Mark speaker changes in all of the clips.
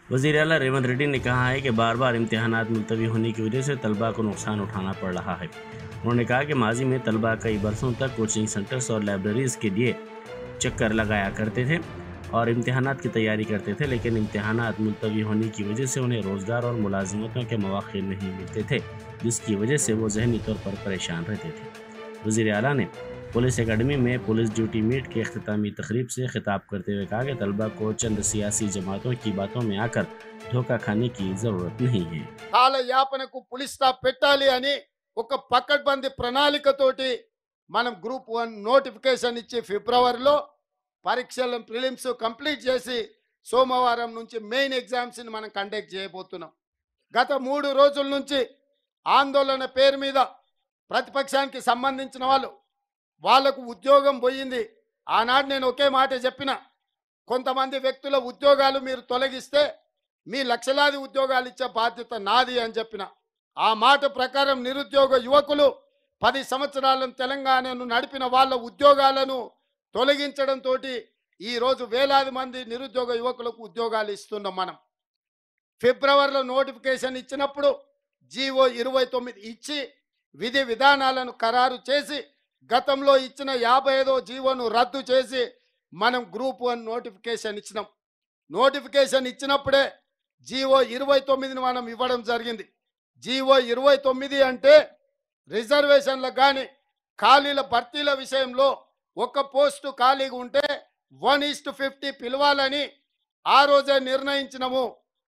Speaker 1: वज़ीर आला रेवंत रेड्डी ने कहा है कि बार बार इम्तिहानात मुलतवी होने की वजह से तलबा को नुकसान उठाना पड़ रहा है। उन्होंने कहा कि माजी में तलबा कई बरसों तक कोचिंग सेंटर्स और लाइब्रेरीज़ के लिए चक्कर लगाया करते थे और इम्तिहानात की तैयारी करते थे, लेकिन इम्तिहानात मुलतवी होने की वजह से उन्हें रोज़गार और मुलाजिमतों के मौक़े नहीं मिलते थे, जिसकी वजह से वो ज़हनी तौर पर परेशान रहते थे। वज़ीर आला ने पुलिस एकेडमी में पुलिस ड्यूटी मीट के इख्तितामी तकरीब से खिताब करते हुए कहा कि तलबा को चंद सियासी जमातों की बातों में आकर धोखा खाने की ज़रूरत नहीं है।
Speaker 2: కాలయాపనకు పులి స్టాప్ పెట్టాలి అని ఒక పకడ్బందీ ప్రణాళికతోటి మనం గ్రూప్ 1 నోటిఫికేషన్ ఇచ్చి ఫిబ్రవరిలో పరీక్షలను ప్రిలిమ్స్ కంప్లీట్ చేసి సోమవారం నుంచి మెయిన్ ఎగ్జామ్స్ ని మనం కండక్ట్ చేయబోతున్నాం. గత 3 రోజుల నుంచి ఆందోళన పేరు మీద ప్రతిపక్షానికి సంబంధించిన వాళ్ళకు ఉద్యోగం పోయింది. ఆనాడు నేను ఒకే మాట చెప్పిన, కొంతమంది వ్యక్తుల ఉద్యోగాలు మీరు తొలగిస్తే మీ లక్షలాది ఉద్యోగాలు ఇచ్చే బాధ్యత నాది అని చెప్పిన. ఆ మాట ప్రకారం నిరుద్యోగ యువకులు 10 సంవత్సరాలను తెలంగాణను నడిపిన వాళ్ళ ఉద్యోగాలను తొలగించడంతో ఈరోజు వేలాది మంది నిరుద్యోగ యువకులకు ఉద్యోగాలు ఇస్తున్నాం. మనం ఫిబ్రవరిలో నోటిఫికేషన్ ఇచ్చినప్పుడు జీవో 29 ఇచ్చి విధి విధానాలను ఖరారు చేసి గతంలో ఇచ్చిన 55వ జీవోను రద్దు చేసి మనం గ్రూప్ 1 నోటిఫికేషన్ ఇచ్చినాం. నోటిఫికేషన్ ఇచ్చినప్పుడే జీవో 29ని మనం ఇవ్వడం జరిగింది. జీవో 29 అంటే రిజర్వేషన్లకు కానీ ఖాళీల భర్తీల విషయంలో ఒక పోస్టు ఖాళీగా ఉంటే 1:50 పిలవాలని ఆ రోజే నిర్ణయించినాము.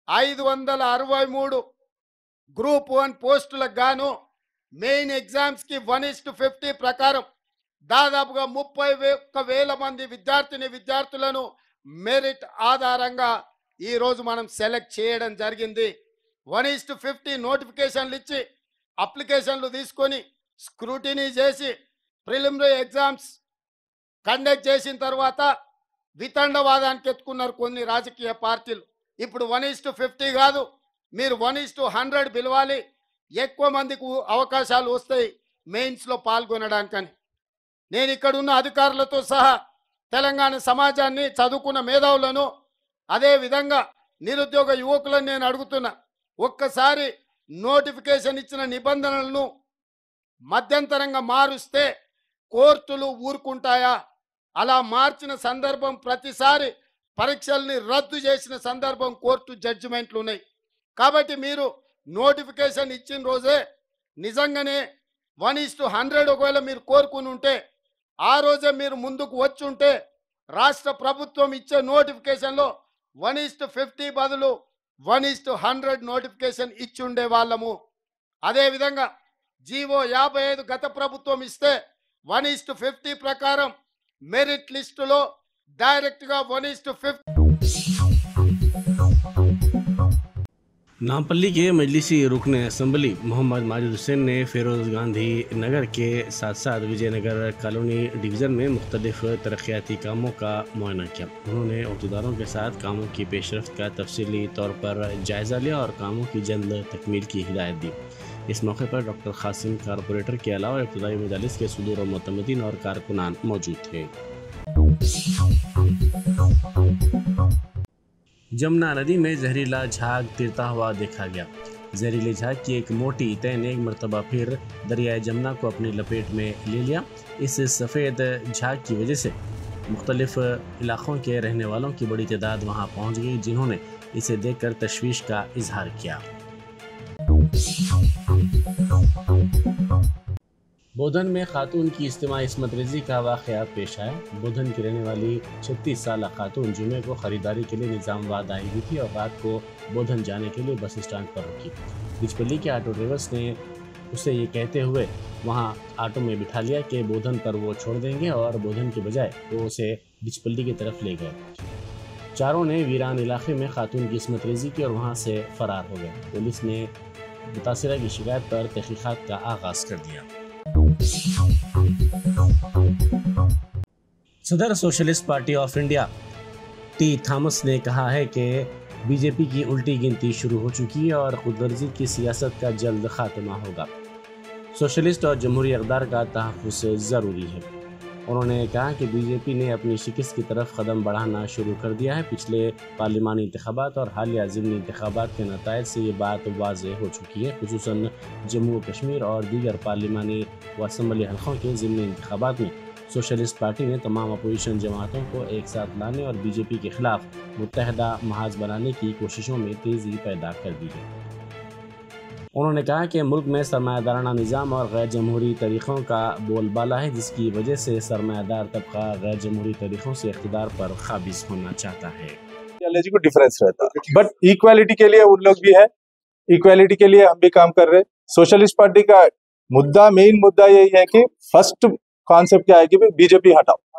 Speaker 2: 563 గ్రూప్ 1 పోస్టులకు గాను మెయిన్ ఎగ్జామ్స్కి 1:50 ప్రకారం దాదాపుగా 31,000 మంది విద్యార్థులను మెరిట్ ఆధారంగా ఈరోజు మనం సెలెక్ట్ చేయడం జరిగింది. 1:50 నోటిఫికేషన్లు ఇచ్చి అప్లికేషన్లు తీసుకొని స్క్రూటినీ చేసి ప్రిలిమినరీ ఎగ్జామ్స్ కండక్ట్ చేసిన తర్వాత వితండవాదానికి ఎత్తుకున్నారు కొన్ని రాజకీయ పార్టీలు. ఇప్పుడు 1:50 కాదు, మీరు 1:100 పిలవాలి, ఎక్కువ మందికి అవకాశాలు వస్తాయి మెయిన్స్లో పాల్గొనడానికని. నేను ఇక్కడ ఉన్న అధికారులతో సహా తెలంగాణ సమాజాన్ని, చదువుకున్న మేధావులను, అదే విధంగా నిరుద్యోగ యువకులను నేను అడుగుతున్నా, ఒక్కసారి నోటిఫికేషన్ ఇచ్చిన నిబంధనలను మధ్యంతరంగా మారుస్తే కోర్టులు ఊరుకుంటాయా? అలా మార్చిన సందర్భం, ప్రతిసారి పరీక్షల్ని రద్దు చేసిన సందర్భం కోర్టు జడ్జిమెంట్లు ఉన్నాయి. కాబట్టి మీరు నోటిఫికేషన్ ఇచ్చిన రోజే నిజంగానే 1:100 ఒకవేళ మీరు కోరుకుని ఉంటే ఆ రోజే మీరు ముందుకు వచ్చి ఉంటే రాష్ట్ర ప్రభుత్వం ఇచ్చే నోటిఫికేషన్లో 1:50 బదులు 1:100 నోటిఫికేషన్ ఇచ్చి ఉండే వాళ్ళము. అదేవిధంగా జీవో 55 గత ప్రభుత్వం ఇస్తే 1:50 ప్రకారం మెరిట్ లిస్టులో డైరెక్ట్గా 1:50.
Speaker 1: नामपल्ली के मजलिसी रुकन असम्बली मोहम्मद माजिद हुसैन ने फिरोज़ गांधी नगर के साथ साथ विजयनगर कॉलोनी डिवीज़न में मुख्तलिफ तरक्याती कामों का मुआयना किया। उन्होंने अहदेदारों के साथ कामों की पेशरफ्त का तफसीली तौर पर जायज़ा लिया और कामों की जल्द तकमील की हिदायत दी। इस मौके पर डॉक्टर कासिम कारपोरेटर के अलावा इब्तदाई मजालिस के सदूर और मुतमदीन और कारकुनान मौजूद थे। जमुना नदी में जहरीला झाग तिरता हुआ देखा गया। जहरीले झाग की एक मोटी तय ने एक मरतबा फिर दरियाए जमुना को अपनी लपेट में ले लिया। इस सफ़ेद झाग की वजह से मुख्तलिफ इलाक़ों के रहने वालों की बड़ी तादाद वहाँ पहुँच गई, जिन्होंने इसे देखकर तशवीश का इजहार किया। बोधन में खातून की इज्तिमाई इस्मत रेज़ी का वाक़या पेश आया। बोधन की रहने वाली 36 साल खातून जुमे को ख़रीदारी के लिए निज़ामाबाद आई हुई थी और रात को बोधन जाने के लिए बस स्टैंड पर रुकी। बिचपल्ली के ऑटो ड्राइवर्स ने उसे ये कहते हुए वहाँ ऑटो में बिठा लिया कि बोधन पर वो छोड़ देंगे, और बोधन के बजाय वो उसे बिचपल्ली की तरफ ले गए। चारों ने वीरान इलाके में खातून की इस्मत रेज़ी की और वहाँ से फ़रार हो गए। पुलिस ने मुतासिरा की शिकायत पर तहक़ीक़ात का आगाज़ कर दिया। सदर Socialist Party of India T Thomas ने कहा है कि बीजेपी की उल्टी गिनती शुरू हो चुकी है और खुदगर्जी की सियासत का जल्द खात्मा होगा। सोशलिस्ट और जमहूरी इक़दार का तहफ़्फ़ुज़ ज़रूरी है उन्होंने कहा कि बीजेपी ने अपनी शिकस्त की तरफ कदम बढ़ाना शुरू कर दिया है। पिछले पार्लिमानी इंतखाबात और हालिया ज़िमनी इंतखाबात के नतायज से ये बात वाज़ेह हो चुकी है। खुसूसन जम्मू कश्मीर और दीगर पार्लिमानी व असम्बली हल्कों के ज़िमनी इंतखाबात में सोशलिस्ट पार्टी ने तमाम अपोजिशन जमातों को एक साथ लाने और बीजेपी के खिलाफ मुत्तहदा महाज बनाने की कोशिशों में तेज़ी पैदा कर दी है। उन्होंने कहा कि मुल्क में सरमायादाराना निज़ाम और गैर जमहूरी तरीक़ों का बोलबाला है, जिसकी वजह से सरमायादार तबका गैर जमहूरी तरीक़ों से इक़्तिदार पर काबिज होना चाहता है।
Speaker 3: को डिफरेंस रहता है, बट इक्वालिटी के लिए उन लोग भी है, इक्वालिटी के लिए हम भी काम कर रहे हैं। सोशलिस्ट पार्टी का मेन मुद्दा यही है कि फर्स्ट कॉन्सेप्ट क्या है कि बीजेपी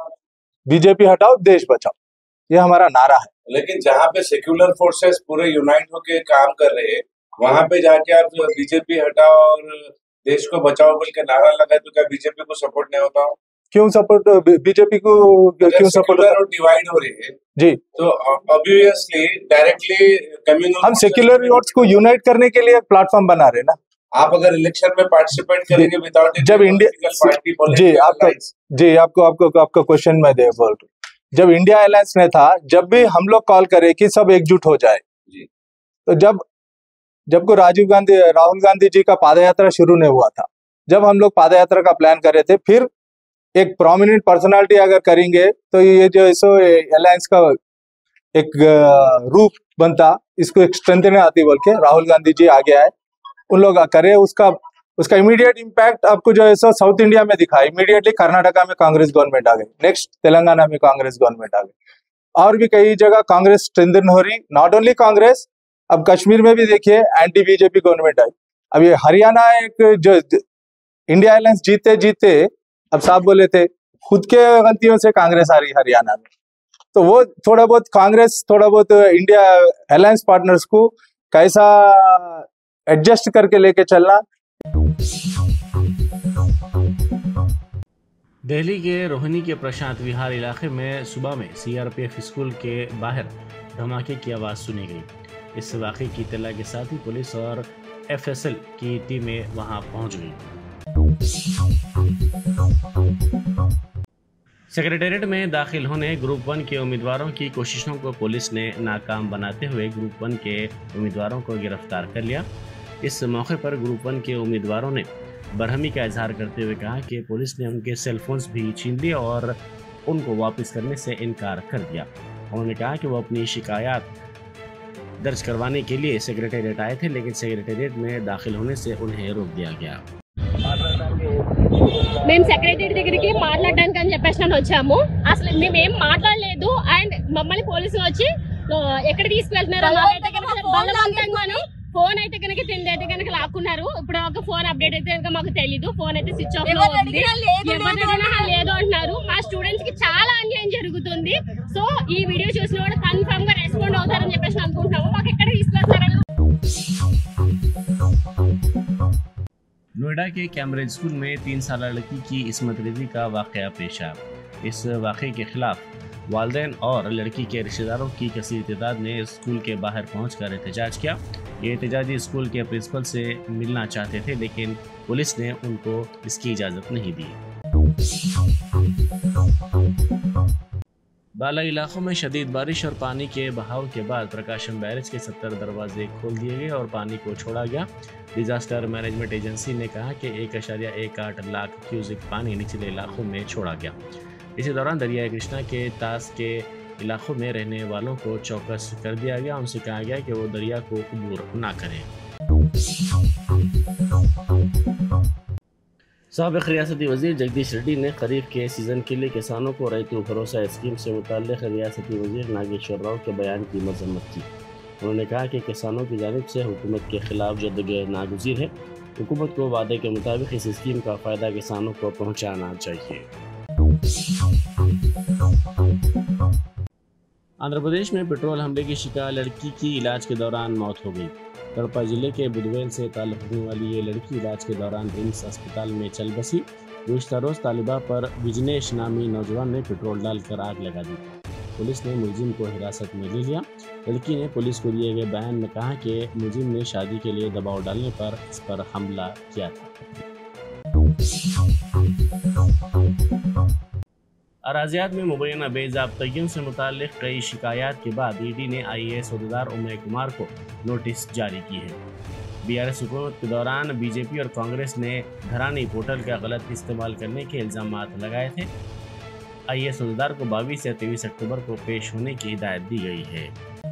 Speaker 3: हटाओ देश बचाओ, ये हमारा नारा है।
Speaker 4: लेकिन जहाँ पे सेक्युलर फोर्सेस पूरे यूनाइट होके काम कर रहे हैं, वहां पे जाके आप बीजेपी हटाओ और देश को बचाओ बोल के नारा लगाए, तो क्या बीजेपी को सपोर्ट नहीं होता?
Speaker 3: क्यों सपोर्ट बीजेपी को क्यों सपोर्ट
Speaker 4: और डिवाइड हो रही है
Speaker 3: जी,
Speaker 4: तो ऑब्वियसली डायरेक्टली कम्युनल
Speaker 3: हम सेक्युलर वोट्स को यूनाइट करने के लिए एक प्लेटफॉर्म बना रहे हैं ना।
Speaker 4: आप अगर इलेक्शन में पार्टिसिपेट करेंगे विदाउट
Speaker 3: जब इंडिया जी आपका क्वेश्चन मैं दे बोल रहा हूँ। जब इंडिया अलायंस में था, जब भी हम लोग कॉल करे कि सब एकजुट हो जाए, तो जब को राहुल गांधी जी का पादयात्रा शुरू नहीं हुआ था, जब हम लोग पादयात्रा का प्लान कर रहे थे, फिर एक प्रोमिनेंट पर्सनालिटी अगर करेंगे तो ये जो अलायंस का एक रूप बनता, इसको एक स्ट्रेंथन आती बोल के राहुल गांधी जी आगे आए, उन लोग करे, उसका इमीडिएट इम्पैक्ट आपको जो है सो साउथ इंडिया में दिखा। इमीडिएटली कर्नाटका में कांग्रेस गवर्नमेंट आ गई, नेक्स्ट तेलंगाना में कांग्रेस गवर्नमेंट आ गई, और भी कई जगह कांग्रेस स्ट्रेंथन हो रही। नॉट ओनली कांग्रेस, अब कश्मीर में भी देखिए एंटी बीजेपी गवर्नमेंट आई। अब ये हरियाणा एक जो इंडिया अलायंस जीते अब साहब बोले थे खुद के गलतियों से कांग्रेस आ रही हरियाणा में, तो वो थोड़ा बहुत इंडिया अलायंस पार्टनर्स को कैसा एडजस्ट करके लेके चलना।
Speaker 1: दिल्ली के रोहिणी के प्रशांत विहार इलाके में सुबह में सीआरपीएफ स्कूल के बाहर धमाके की आवाज़ सुनी गई। इस वाक़े की इत्तला के साथ ही पुलिस और एफएसएल की टीमें वहां पहुंच गई। सेक्रेटेरिएट में दाखिल होने ग्रुप 1 के उम्मीदवारों की कोशिशों को पुलिस ने नाकाम बनाते हुए ग्रुप 1 के उम्मीदवारों को गिरफ्तार कर लिया। इस मौके पर ग्रुप 1 के उम्मीदवारों ने बरहमी का इजहार करते हुए कहा कि पुलिस ने उनके सेलफोन्स भी छीन लिए और उनको वापस करने से इनकार कर दिया। उन्होंने कहा कि वो अपनी शिकायत दर्ज करवाने के लिए सेक्रेटेरिएट आए थे, लेकिन सेक्रेटेरिएट में दाखिल होने से उन्हें रोक दिया गया।
Speaker 5: మేము సెక్రటరీ దగ్గరికి మాట్లాడడానికి అని చెప్పేసి వచ్చాము. అసలు మేమేం మాట్లాడలేదు. అండ్ మమ్మల్ని పోలీసులు వచ్చి ఎక్కడ తీసుకెళ్తున్నారు బలవంతంగాను ఫోన్ అయితే కనుక 10 అయితే కనుక లాక్కున్నారు. ఇప్పుడు ఒక ఫోన్ అప్డేట్ అయితే కనుక మాకు తెలీదు. ఫోన్ అయితే స్విచ్ ఆఫ్ లో ఉంది. ఎవరైనా లేదు అంటున్నారు. మా స్టూడెంట్స్ కి చాలా అన్యాయం జరుగుతుంది. సో ఈ వీడియో చూసిన వాళ్ళు కన్ఫర్మ్ గా రెస్పాండ్ అవుతారని చెప్పేసి అనుకుంటున్నాము. మాకు ఎక్కడ తీసుకెళ్తారని
Speaker 1: नोएडा के कैम्ब्रिज स्कूल में 3 साल लड़की की इस्मत रेजी का वाक़या पेश आया। इस वाक़े के खिलाफ वालिदैन और लड़की के रिश्तेदारों की कसीर तादाद ने स्कूल के बाहर पहुंचकर एहतजाज किया। ये एहतजाजी स्कूल के प्रिंसिपल से मिलना चाहते थे, लेकिन पुलिस ने उनको इसकी इजाज़त नहीं दी। बाला इलाकों में शदीद बारिश और पानी के बहाव के बाद प्रकाशम बैरेज के 70 दरवाजे खोल दिए गए और पानी को छोड़ा गया। डिजास्टर मैनेजमेंट एजेंसी ने कहा कि 1.18 लाख क्यूसिक पानी निचले इलाकों में छोड़ा गया। इसी दौरान दरियाई कृष्णा के तास के इलाकों में रहने वालों को चौकस कर दिया गया। उनसे कहा गया कि वो दरिया को अबूर ना करें। साबिक़ रियासती वज़ीर जगदीश रेड्डी ने खरीफ के सीज़न के लिए किसानों को रैतु भरोसा स्कीम से मुताल्लिक़ रियासती वज़ीर नागेश्वर राव के बयान की मज़म्मत की। उन्होंने कहा कि किसानों की जानिब से हुकूमत के खिलाफ जद्दोजहद नागुज़ीर है। हुकूमत को वादे के मुताबिक इस स्कीम का फ़ायदा किसानों को पहुँचाना चाहिए। आंध्र प्रदेश में पेट्रोल हमले की शिकार लड़की की इलाज के दौरान मौत हो गई। कड़पा जिले के बुधवेल से ताल्लुक़ रखने वाली ये लड़की इलाज के दौरान रिम्स अस्पताल में चल बसी। गुज़िश्ता रोज़ तालिबा पर विजनेश नामी नौजवान ने पेट्रोल डालकर आग लगा दी। पुलिस ने मुलजिम को हिरासत में ले लिया। लड़की ने पुलिस को दिए गए बयान में कहा कि मुलजिम ने शादी के लिए दबाव डालने पर इस पर हमला किया था। अराजियात में मुबैना बेज़ाब्तगियों से मुताल्लिक़ कई शिकायत के बाद ईडी ने IAS अहदेदार उमय कुमार को नोटिस जारी की है। BRS हुकूमत के दौरान बीजेपी और कांग्रेस ने धरानी पोर्टल का गलत इस्तेमाल करने के इल्ज़ामात लगाए थे। IAS अहदेदार को 22 या 23 अक्टूबर को पेश होने की हिदायत दी गई है।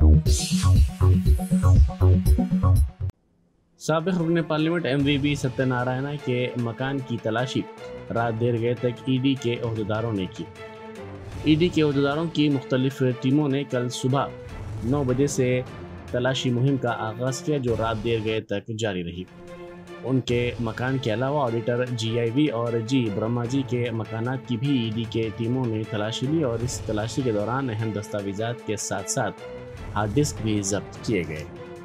Speaker 1: साबिक़ रुकन पार्लियामेंट MVB सत्यनारायणा के मकान की तलाशी रात देर गए तक ईडी के अहदेदारों ने की। ईडी के अहदेदारों की मुख्तलिफ टीमों ने कल सुबह 9 बजे से तलाशी मुहिम का आगाज़ किया, जो रात देर गए तक जारी रही। उनके मकान के अलावा ऑडिटर GIV और G ब्रह्मा जी के मकानात की भी ईडी के टीमों ने तलाशी ली और इस तलाशी के दौरान अहम दस्तावेजात के साथ साथ हार्ड डिस्क भी जब्त किए गए।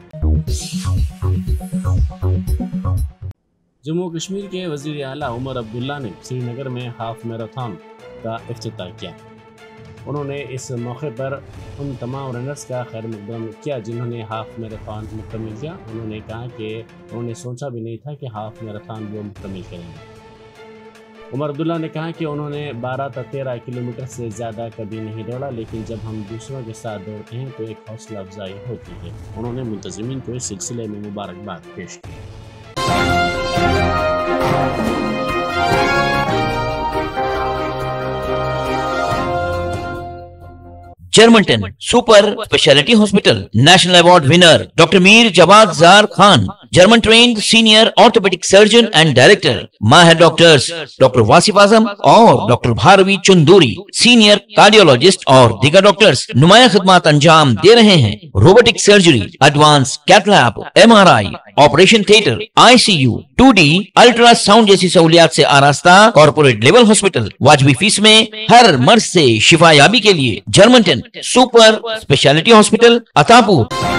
Speaker 1: जम्मू कश्मीर के वज़ीर आला उमर अब्दुल्ला ने श्रीनगर में हाफ मैराथन का इफ्तिताह किया। उन्होंने इस मौके पर उन तमाम रनर्स का खैर मकदम किया जिन्होंने हाफ मैराथन मुकम्मल किया। उन्होंने कहा कि उन्होंने सोचा भी नहीं था कि हाफ मैराथन वो मुकम्मल करेंगे। उमर अब्दुल्ला ने कहा कि उन्होंने 12 से 13 किलोमीटर से ज़्यादा कभी नहीं दौड़ा, लेकिन जब हम दूसरों के साथ दौड़ते हैं तो एक हौसला अफजाई होती है। उन्होंने मुंतज़िमीन को इस सिलसिले में मुबारकबाद पेश की।
Speaker 6: Germanten super speciality hospital national award winner doctor Mir Jawad Zar Khan, German trained senior orthopaedic surgeon and director, माहिर डॉक्टर्स डॉक्टर वासिफ आजम और doctor Bharvi Chanduri, senior cardiologist और दीगर डॉक्टर्स नुमाया खिदमत अंजाम दे रहे हैं। Robotic surgery, advance cath lab, MRI, operation theatre, ICU, 2D ultrasound जैसी सहूलियात से आरास्ता कॉर्पोरेट लेवल हॉस्पिटल, वाजबी फीस में हर मर्ज से शिफायाबी के लिए Germanton super speciality hospital, Attapur.